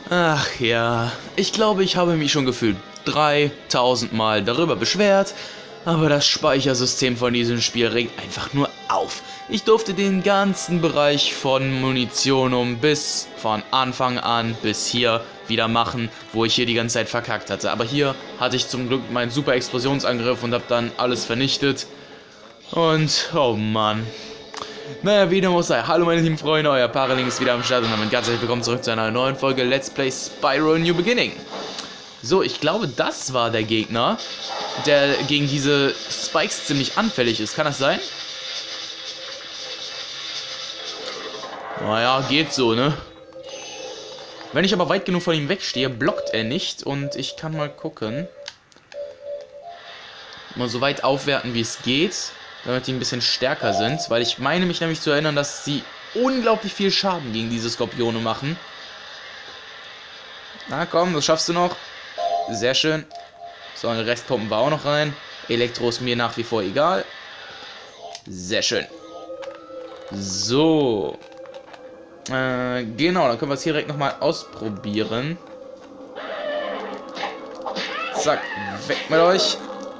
Ach ja, ich glaube, ich habe mich schon gefühlt 3000 Mal darüber beschwert, aber das Speichersystem von diesem Spiel regt einfach nur auf. Ich durfte den ganzen Bereich von Munitionum bis von Anfang an bis hier wieder machen, wo ich hier die ganze Zeit verkackt hatte. Aber hier hatte ich zum Glück meinen super Explosionsangriff und habe dann alles vernichtet. Und, oh Mann. Naja, wie dem auch sei. Hallo meine lieben Freunde, euer Paraling ist wieder am Start und damit ganz herzlich willkommen zurück zu einer neuen Folge Let's Play Spyro New Beginning. So, ich glaube, das war der Gegner, der gegen diese Spikes ziemlich anfällig ist. Kann das sein? Naja, geht so, ne? Wenn ich aber weit genug von ihm wegstehe, blockt er nicht und ich kann mal gucken. Mal so weit aufwerten, wie es geht, damit die ein bisschen stärker sind, weil ich meine mich nämlich zu erinnern, dass sie unglaublich viel Schaden gegen diese Skorpione machen. Na komm, das schaffst du noch. Sehr schön. So, eine Restpumpen war auch noch rein. Elektro ist mir nach wie vor egal. Sehr schön. So. Genau, dann können wir es hier direkt nochmal ausprobieren. Zack, weg mit euch.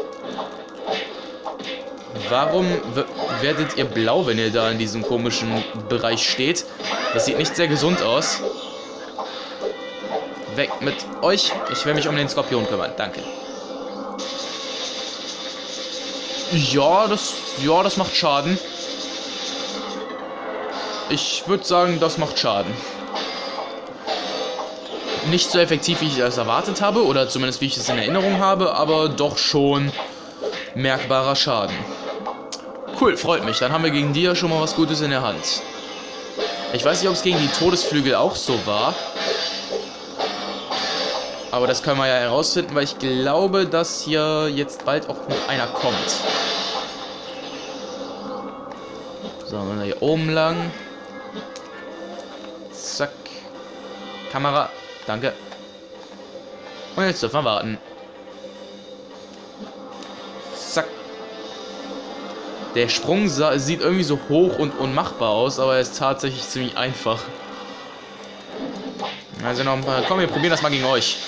Warum werdet ihr blau, wenn ihr da in diesem komischen Bereich steht? Das sieht nicht sehr gesund aus. Weg mit euch. Ich will mich um den Skorpion kümmern. Danke. Ja, das macht Schaden. Ich würde sagen, das macht Schaden. Nicht so effektiv, wie ich es erwartet habe, oder zumindest wie ich es in Erinnerung habe, aber doch schon merkbarer Schaden. Cool, freut mich. Dann haben wir gegen die ja schon mal was Gutes in der Hand. Ich weiß nicht, ob es gegen die Todesflügel auch so war. Aber das können wir ja herausfinden, weil ich glaube, dass hier jetzt bald auch noch einer kommt. So, dann hier oben lang. Zack. Kamera. Danke. Und jetzt dürfen wir warten. Zack. Der Sprung sieht irgendwie so hoch und unmachbar aus, aber er ist tatsächlich ziemlich einfach. Also noch ein paar. Komm, wir probieren das mal gegen euch.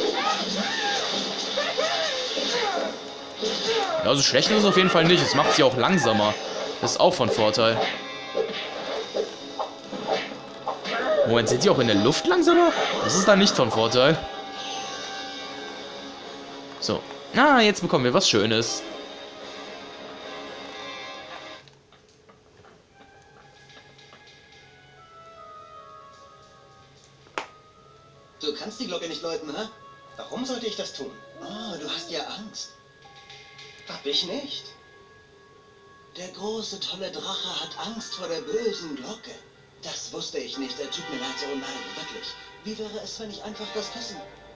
Ja, so schlecht ist es auf jeden Fall nicht. Es macht sie auch langsamer. Das ist auch von Vorteil. Moment, sind die auch in der Luft langsamer? Das ist dann nicht von Vorteil. So. Ah, jetzt bekommen wir was Schönes. Du kannst die Glocke nicht läuten, hä? Warum sollte ich das tun? Oh, du hast ja Angst. Hab ich nicht. Der große, tolle Drache hat Angst vor der bösen Glocke. Das wusste ich nicht. Er tut mir leid. Oh nein, wirklich. Wie wäre es, wenn ich einfach das Kissen...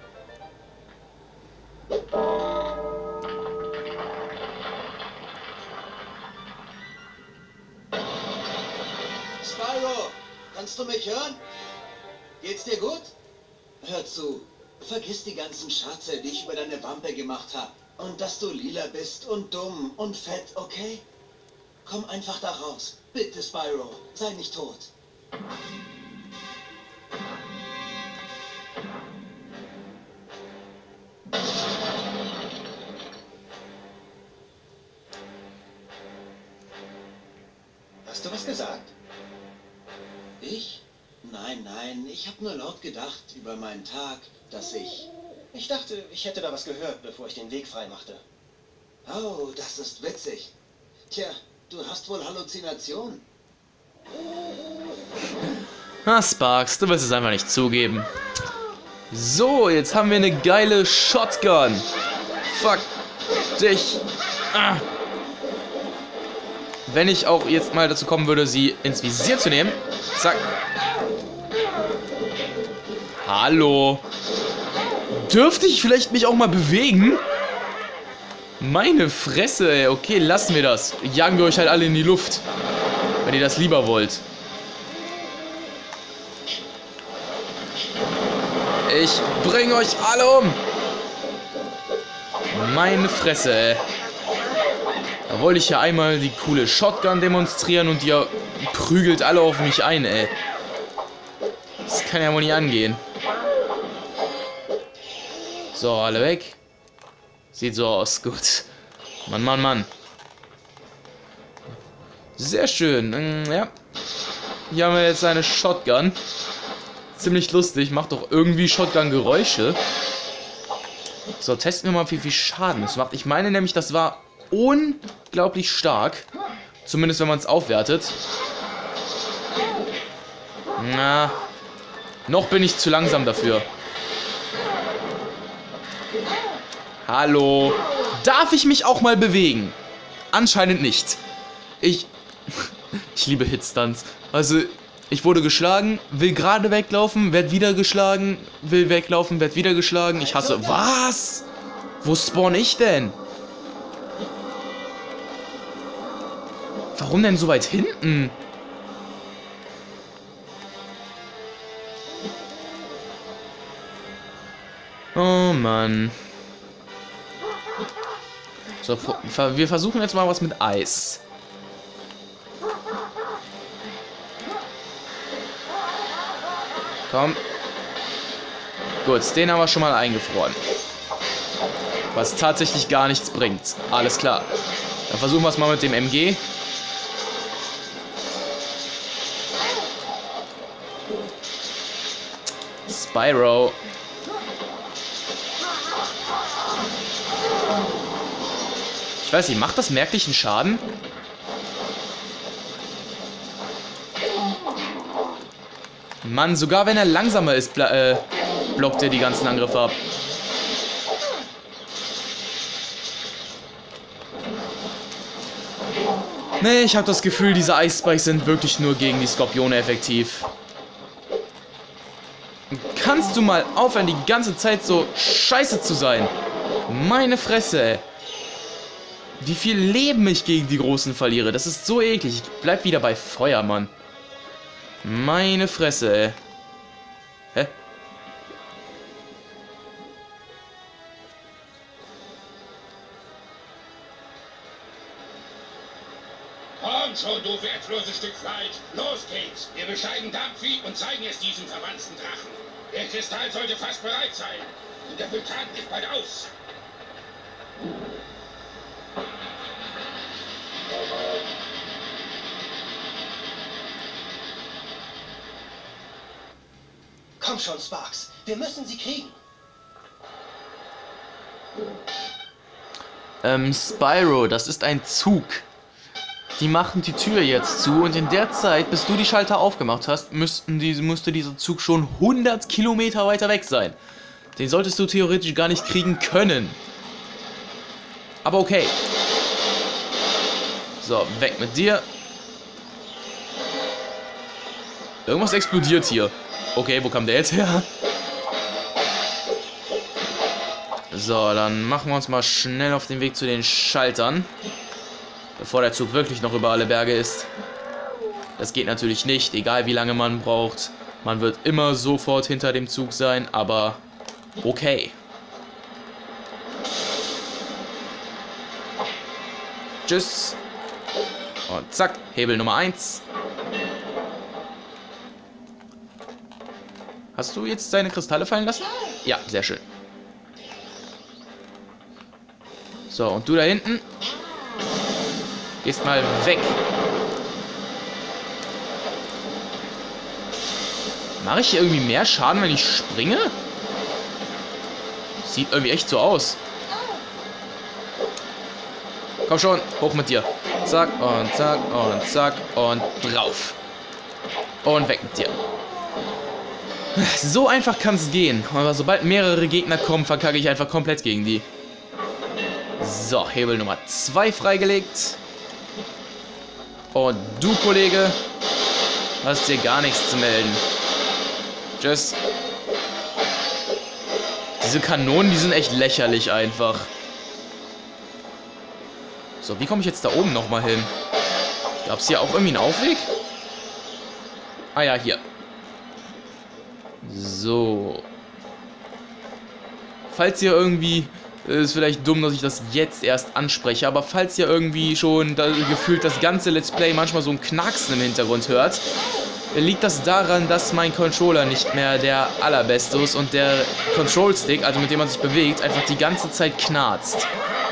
Spyro, kannst du mich hören? Geht's dir gut? Hör zu. Vergiss die ganzen Scherze, die ich über deine Wampe gemacht habe. Und dass du lila bist und dumm und fett, okay? Komm einfach da raus. Bitte, Spyro. Sei nicht tot. Hast du was gesagt? Ich? Nein, ich habe nur laut gedacht über meinen Tag, dass ich... Ich dachte, ich hätte da was gehört, bevor ich den Weg frei machte. Oh, das ist witzig. Tja, du hast wohl Halluzinationen. Ah, Sparks, du wirst es einfach nicht zugeben. So, jetzt haben wir eine geile Shotgun. Fuck dich. Ah. Wenn ich auch jetzt mal dazu kommen würde, sie ins Visier zu nehmen. Zack. Hallo. Dürfte ich vielleicht mich auch mal bewegen? Meine Fresse, ey. Okay, lassen wir das. Jagen wir euch halt alle in die Luft. Wenn ihr das lieber wollt. Ich bringe euch alle um. Meine Fresse, ey. Da wollte ich ja einmal die coole Shotgun demonstrieren und ihr prügelt alle auf mich ein, ey. Das kann ja wohl nicht angehen. So, alle weg. Sieht so aus. Gut. Mann, Mann, Mann. Sehr schön. Ja. Hier haben wir jetzt eine Shotgun. Ziemlich lustig. Macht doch irgendwie Shotgun-Geräusche. So, testen wir mal, wie viel Schaden es macht. Ich meine nämlich, das war unglaublich stark. Zumindest, wenn man es aufwertet. Na, noch bin ich zu langsam dafür. Hallo. Darf ich mich auch mal bewegen? Anscheinend nicht. Ich liebe Hitstunts. Also, ich wurde geschlagen, will gerade weglaufen, werd wieder geschlagen, will weglaufen, werd wieder geschlagen. Ich hasse... Was? Wo spawn ich denn? Warum denn so weit hinten? Oh Mann. So, wir versuchen jetzt mal was mit Eis. Komm. Gut, den haben wir schon mal eingefroren. Was tatsächlich gar nichts bringt. Alles klar. Dann versuchen wir es mal mit dem MG. Spyro. Ich weiß nicht, macht das merklichen Schaden? Mann, sogar wenn er langsamer ist, blockt er die ganzen Angriffe ab. Nee, ich habe das Gefühl, diese Ice Spikes sind wirklich nur gegen die Skorpione effektiv. Kannst du mal aufhören, die ganze Zeit so scheiße zu sein? Meine Fresse, ey. Wie viel Leben ich gegen die Großen verliere. Das ist so eklig. Ich bleib wieder bei Feuer, Mann. Meine Fresse, ey. Hä? Komm schon, du wertloses Stück Fleisch. Los geht's. Wir bescheiden Dampfi und zeigen es diesem verwandten Drachen. Der Kristall sollte fast bereit sein. Und der Vulkan bricht bald aus. Komm schon, Sparks. Wir müssen sie kriegen. Spyro, das ist ein Zug. Die machen die Tür jetzt zu und in der Zeit, bis du die Schalter aufgemacht hast, musste dieser Zug schon 100 Kilometer weiter weg sein. Den solltest du theoretisch gar nicht kriegen können. Aber okay. So, weg mit dir. Irgendwas explodiert hier. Okay, wo kam der jetzt her? So, dann machen wir uns mal schnell auf den Weg zu den Schaltern. Bevor der Zug wirklich noch über alle Berge ist. Das geht natürlich nicht, egal wie lange man braucht. Man wird immer sofort hinter dem Zug sein, aber okay. Tschüss. Und zack, Hebel Nummer 1. Hast du jetzt deine Kristalle fallen lassen? Ja, sehr schön. So, und du da hinten? Gehst mal weg. Mache ich hier irgendwie mehr Schaden, wenn ich springe? Sieht irgendwie echt so aus. Komm schon, hoch mit dir. Zack und zack und zack und drauf. Und weg mit dir. So einfach kann es gehen. Aber sobald mehrere Gegner kommen, verkacke ich einfach komplett gegen die. So, Hebel Nummer 2 freigelegt. Und du, Kollege, hast dir gar nichts zu melden. Tschüss. Diese Kanonen, die sind echt lächerlich einfach. So, wie komme ich jetzt da oben nochmal hin? Gab es hier auch irgendwie einen Aufweg? Ah ja, hier. So. Falls ihr irgendwie... Ist vielleicht dumm, dass ich das jetzt erst anspreche, aber falls ihr irgendwie schon gefühlt das ganze Let's Play manchmal so ein Knacksen im Hintergrund hört, liegt das daran, dass mein Controller nicht mehr der allerbeste ist und der Control Stick, also mit dem man sich bewegt, einfach die ganze Zeit knarzt.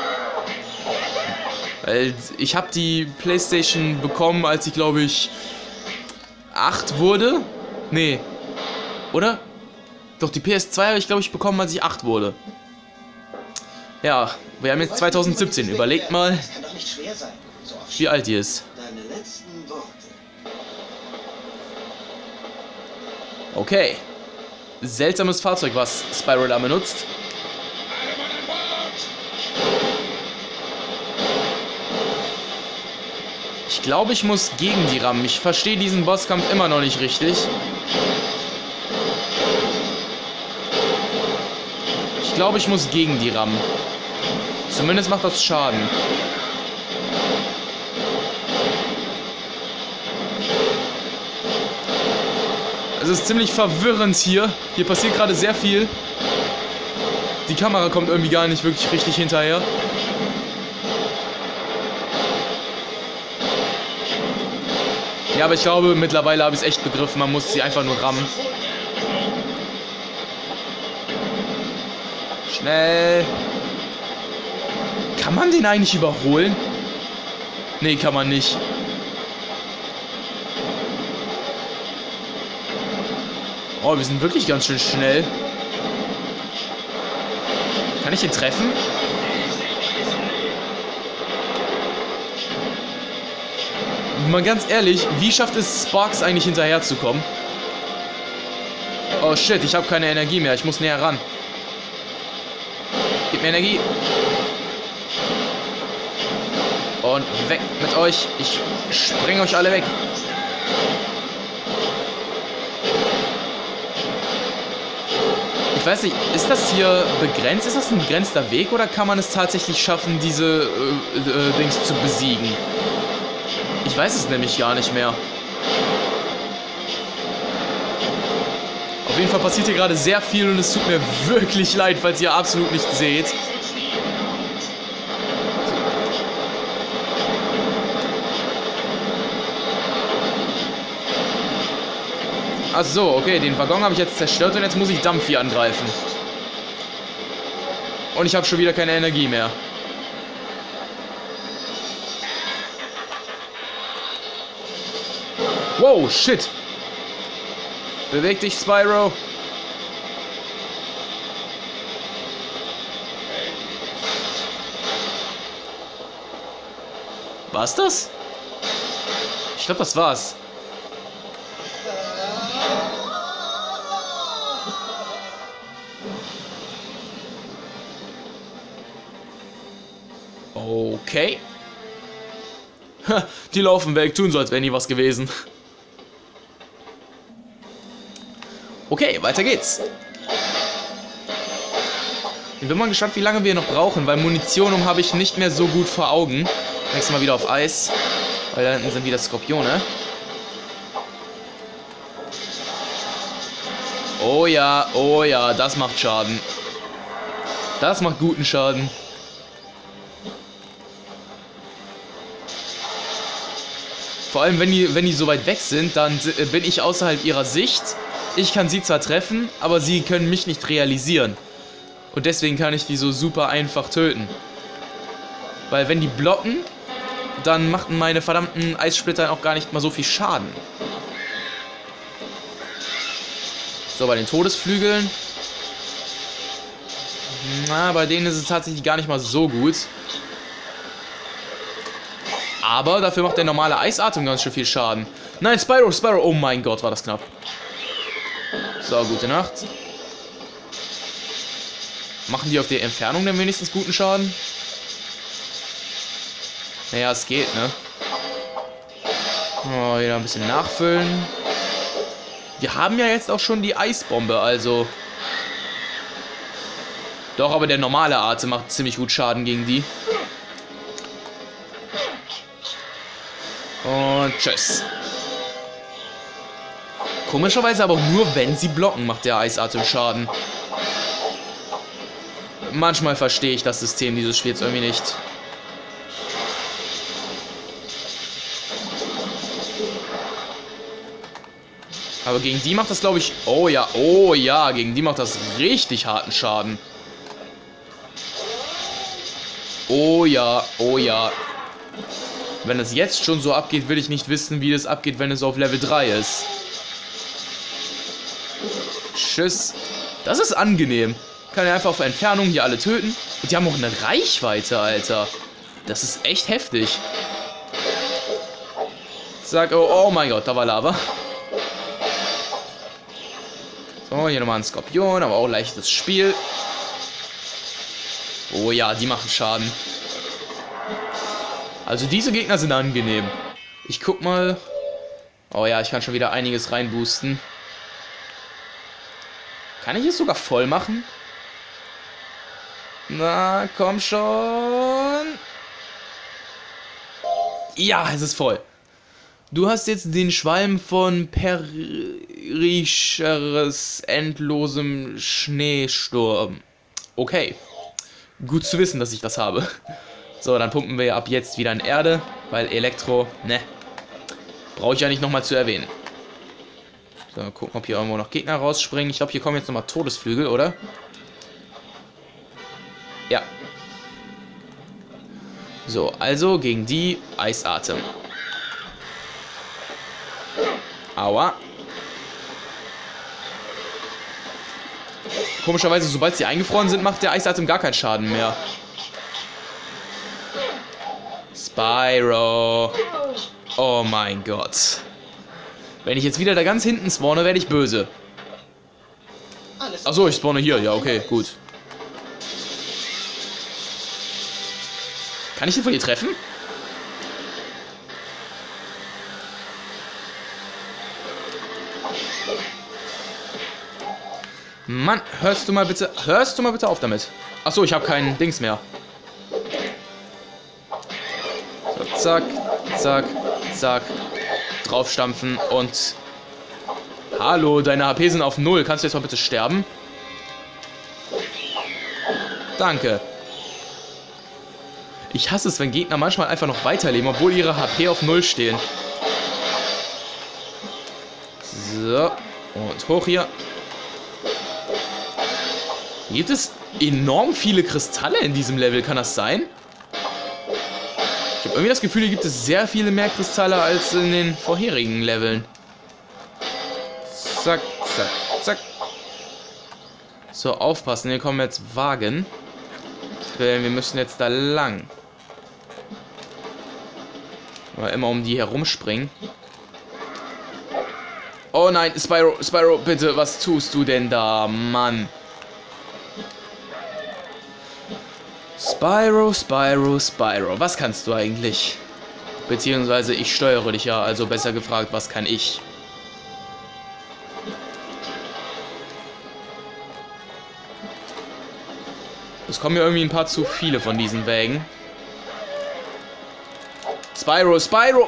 Weil ich habe die PlayStation bekommen, als ich glaube ich 8 wurde. Nee. Oder? Doch, die PS2 habe ich glaube ich bekommen, als ich 8 wurde. Ja, wir haben jetzt 2017. Überlegt mal, Das kann doch nicht schwer sein. So oft wie alt die ist. deine letzten Worte. Okay. Seltsames Fahrzeug, was Spyro da benutzt. Alle Mann an Bord! Ich glaube, ich muss gegen die rammen. Ich verstehe diesen Bosskampf immer noch nicht richtig. Ich glaube, ich muss gegen die rammen. Zumindest macht das Schaden. Es ist ziemlich verwirrend hier. Hier passiert gerade sehr viel. Die Kamera kommt irgendwie gar nicht wirklich richtig hinterher. Ja, aber ich glaube, mittlerweile habe ich es echt begriffen. Man muss sie einfach nur rammen. Schnell. Kann man den eigentlich überholen? Nee, kann man nicht. Oh, wir sind wirklich ganz schön schnell. Kann ich ihn treffen? Mal ganz ehrlich, wie schafft es Sparks eigentlich hinterherzukommen? Oh shit, ich habe keine Energie mehr. Ich muss näher ran. Gib mir Energie. Und weg mit euch. Ich spreng euch alle weg. Ich weiß nicht, ist das hier begrenzt? Ist das ein begrenzter Weg oder kann man es tatsächlich schaffen, diese Dings zu besiegen? Ich weiß es nämlich gar nicht mehr. Auf jeden Fall passiert hier gerade sehr viel und es tut mir wirklich leid, falls ihr absolut nicht seht. Ach so, okay, den Waggon habe ich jetzt zerstört und jetzt muss ich Dampfi angreifen. Und ich habe schon wieder keine Energie mehr. Wow, shit. Beweg dich, Spyro. War's das? Ich glaube, das war's. Okay. Ha, die laufen weg, tun so, als wäre nie was gewesen. Okay, weiter geht's. Ich bin mal gespannt, wie lange wir noch brauchen, weil Munition habe ich nicht mehr so gut vor Augen. Nächstes Mal wieder auf Eis, weil da hinten sind wieder Skorpione. Oh ja, das macht Schaden. Das macht guten Schaden. Vor allem, wenn die so weit weg sind, dann bin ich außerhalb ihrer Sicht. Ich kann sie zwar treffen, aber sie können mich nicht realisieren. Und deswegen kann ich die so super einfach töten. Weil wenn die blocken, dann machten meine verdammten Eissplitter auch gar nicht mal so viel Schaden. So, bei den Todesflügeln. Na, bei denen ist es tatsächlich gar nicht mal so gut. Aber dafür macht der normale Eisatem ganz schön viel Schaden. Nein, Spyro, oh mein Gott, war das knapp. So, gute Nacht. Machen die auf die Entfernung denn wenigstens guten Schaden? Naja, es geht, ne? Oh, wieder ein bisschen nachfüllen. Wir haben ja jetzt auch schon die Eisbombe, also... Doch, aber der normale Atem macht ziemlich gut Schaden gegen die. Und tschüss. Komischerweise aber auch nur, wenn sie blocken, macht der Eisatem Schaden. Manchmal verstehe ich das System dieses Spiels irgendwie nicht. Aber gegen die macht das, glaube ich... Oh ja, gegen die macht das richtig harten Schaden. Oh ja. Wenn es jetzt schon so abgeht, will ich nicht wissen, wie das abgeht, wenn es auf Level 3 ist. Tschüss. Das ist angenehm. Kann ja einfach auf Entfernung hier alle töten. Und die haben auch eine Reichweite, Alter. Das ist echt heftig. Zack, oh mein Gott, da war Lava. So, hier nochmal ein Skorpion, aber auch leichtes Spiel. Oh ja, die machen Schaden. Also diese Gegner sind angenehm. Ich guck mal. Oh ja, ich kann schon wieder einiges reinboosten. Kann ich es sogar voll machen? Na, komm schon. Ja, es ist voll. Du hast jetzt den Schwalm von Perischeres endlosem Schneesturm. Okay. Gut zu wissen, dass ich das habe. So, dann pumpen wir ab jetzt wieder in Erde, weil Elektro, ne, brauche ich ja nicht nochmal zu erwähnen. So, gucken, ob hier irgendwo noch Gegner rausspringen. Ich glaube, hier kommen jetzt nochmal Todesflügel, oder? Ja. So, also gegen die Eisatem. Aua. Komischerweise, sobald sie eingefroren sind, macht der Eisatem gar keinen Schaden mehr. Spyro. Oh mein Gott. Wenn ich jetzt wieder da ganz hinten spawne, werde ich böse. Achso, ich spawne hier. Ja, okay, gut. Kann ich den von hier treffen? Mann, hörst du mal bitte auf damit. Achso, ich habe keinen Dings mehr. So, zack, zack, zack. Draufstampfen und... Hallo, deine HP sind auf 0. Kannst du jetzt mal bitte sterben? Danke. Ich hasse es, wenn Gegner manchmal einfach noch weiterleben, obwohl ihre HP auf 0 stehen. So, und hoch hier. Gibt es enorm viele Kristalle in diesem Level, kann das sein? Ich habe irgendwie das Gefühl, hier gibt es sehr viele mehr Kristalle als in den vorherigen Leveln. Zack, zack, zack. So, aufpassen, hier kommen jetzt Wagen. Wir müssen jetzt da lang. Aber immer um die herumspringen. Oh nein, Spyro, bitte, was tust du denn da, Mann? Spyro, was kannst du eigentlich? Beziehungsweise ich steuere dich ja, also besser gefragt, was kann ich? Es kommen mir irgendwie ein paar zu viele von diesen Wägen. Spyro!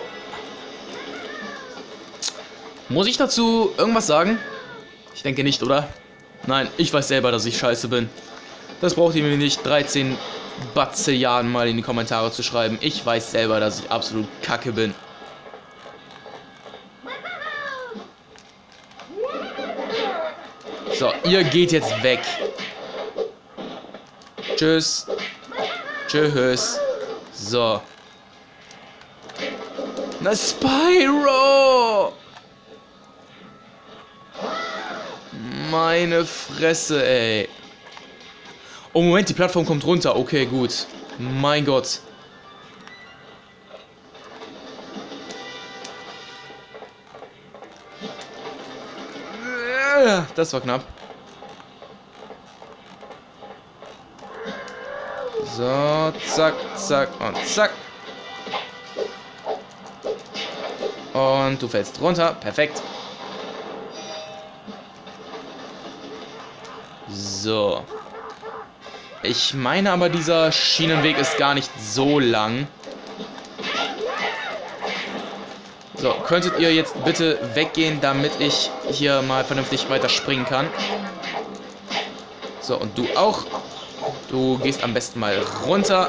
Muss ich dazu irgendwas sagen? Ich denke nicht, oder? Nein, ich weiß selber, dass ich scheiße bin. Das braucht ihr mir nicht 13 Batzilliarden mal in die Kommentare zu schreiben. Ich weiß selber, dass ich absolut kacke bin. So, ihr geht jetzt weg. Tschüss. Tschüss. So. Na, Spyro! Meine Fresse, ey. Oh, Moment, die Plattform kommt runter. Okay, gut. Mein Gott. Das war knapp. So, zack, zack und zack. Und du fällst runter. Perfekt. So. Ich meine aber, dieser Schienenweg ist gar nicht so lang. So, könntet ihr jetzt bitte weggehen, damit ich hier mal vernünftig weiter springen kann. So, und du auch. Du gehst am besten mal runter.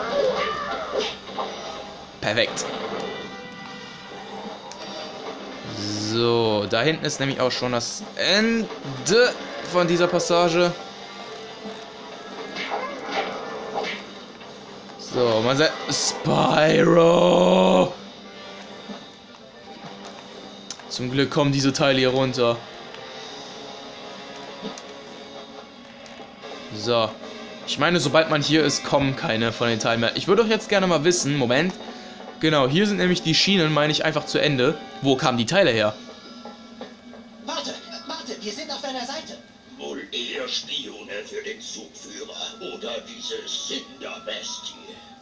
Perfekt. So, da hinten ist nämlich auch schon das Ende von dieser Passage. So, man sagt Spyro. Zum Glück kommen diese Teile hier runter. So. Ich meine, sobald man hier ist, kommen keine von den Teilen mehr. Ich würde doch jetzt gerne mal wissen, Moment. Genau, hier sind nämlich die Schienen, meine ich, einfach zu Ende. Wo kamen die Teile her? Warte, wir sind auf deiner Seite. Wohl eher Spione für den Zugführer oder diese Sinderbestie.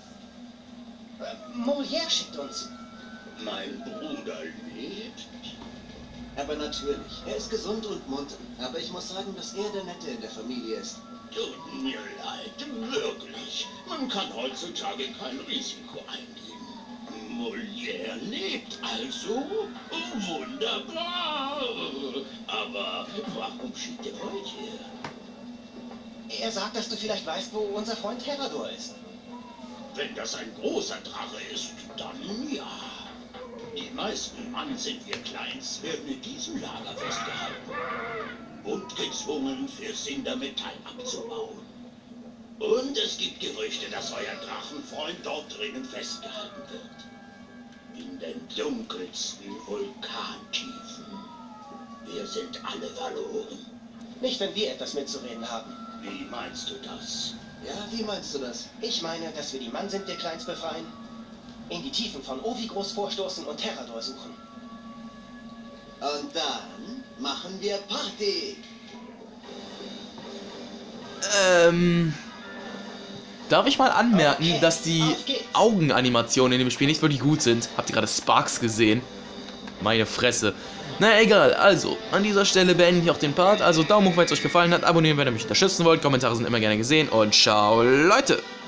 Molière schickt uns. Mein Bruder lebt. Aber natürlich, er ist gesund und munter. Aber ich muss sagen, dass er der Nette in der Familie ist. Tut mir leid, wirklich. Man kann heutzutage kein Risiko eingehen. Molière lebt also? Wunderbar. Aber warum schickt er euch her? Er sagt, dass du vielleicht weißt, wo unser Freund Terrador ist. Wenn das ein großer Drache ist, dann ja. Die meisten Mann sind wir Kleins werden in diesem Lager festgehalten und gezwungen, für Sindermetall abzubauen. Und es gibt Gerüchte, dass euer Drachenfreund dort drinnen festgehalten wird. In den dunkelsten Vulkantiefen. Wir sind alle verloren. Nicht, wenn wir etwas mitzureden haben. Wie meinst du das? Ja, wie meinst du das? Ich meine, dass wir die Mann sind wir Kleins befreien, in die Tiefen von Ovigros vorstoßen und Terrador suchen. Und dann machen wir Party. Darf ich mal anmerken, Okay, dass die auf geht's. Augenanimationen in dem Spiel nicht wirklich gut sind? Habt ihr gerade Sparks gesehen? Meine Fresse. Na egal, also, an dieser Stelle beende ich auch den Part. Also Daumen hoch, wenn es euch gefallen hat, abonnieren, wenn ihr mich unterstützen wollt. Kommentare sind immer gerne gesehen und ciao, Leute!